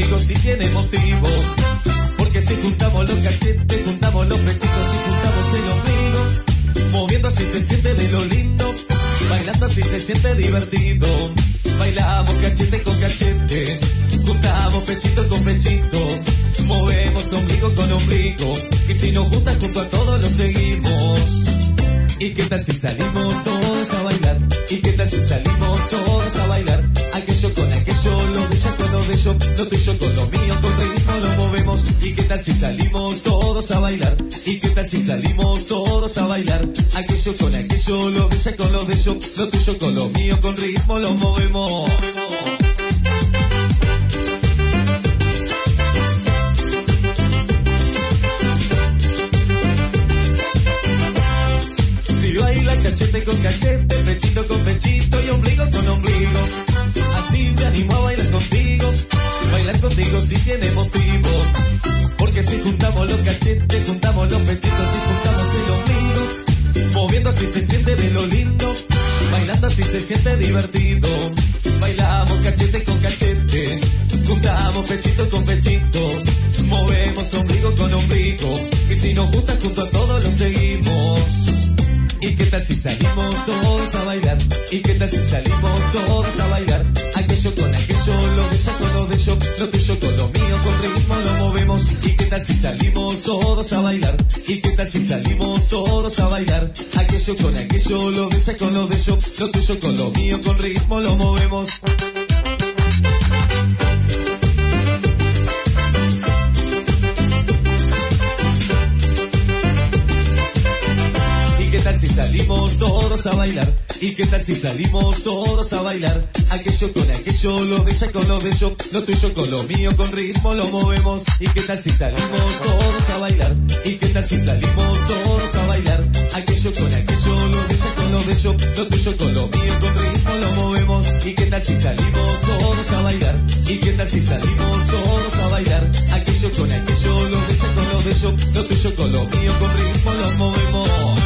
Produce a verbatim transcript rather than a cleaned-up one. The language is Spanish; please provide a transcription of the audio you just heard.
contigo si tiene motivo. Porque si juntamos los cachetes, juntamos los pechitos y juntamos el ombligo, moviendo así se siente de lo lindo, bailando así se siente divertido. Bailamos cachete con cachete, juntamos pechito con pechito, movemos ombligo con ombligo, y si nos gusta junto a todos lo seguimos. ¿Y qué tal si salimos todos a bailar? ¿Y qué tal si salimos todos a bailar? Aquello con aquello, lo de ella con lo de yo, lo tuyo con lo mío, con ritmo lo movemos. ¿Y qué tal si salimos todos a bailar? ¿Y qué tal si salimos todos a bailar? Aquello con aquello, lo de ella con lo de yo, lo tuyo con lo mío, con ritmo lo movemos. Cachete con cachete, pechito con pechito y ombligo con ombligo. Así me animo a bailar contigo, bailar contigo si tiene motivo. Porque si juntamos los cachetes, juntamos los pechitos y juntamos el ombligo, moviendo así se siente de lo lindo, bailando así se siente divertido. Bailamos cachete con cachete, juntamos pechito con pechito, movemos ombligo con ombligo, y si nos gusta junto a todos lo seguimos. ¿Y qué tal si salimos todos a bailar? ¿Y qué tal si salimos todos a bailar? Aquello con aquello, lo de ella con lo de yo, lo tuyo con lo mío, con ritmo lo movemos. ¿Y qué tal si salimos todos a bailar? ¿Y qué tal si salimos todos a bailar? Aquello con aquello, lo de ella con lo de yo, lo tuyo con lo mío, con ritmo lo movemos. ¿Y qué tal si salimos todos a bailar? ¿Y qué tal si salimos todos a bailar? Aquello con aquello, lo de ella con lo de yo, lo tuyo con lo mío, con ritmo lo movemos. ¿Y qué tal si salimos todos a bailar? ¿Y qué tal si salimos todos a bailar? Aquello con aquello, lo de ella con lo de yo, lo tuyo con lo mío, con ritmo lo movemos. ¿Y qué tal si salimos todos a bailar? ¿Y qué tal si salimos todos a bailar? Aquello con aquello, lo de ella con lo de yo, lo tuyo con lo mío, con ritmo lo movemos.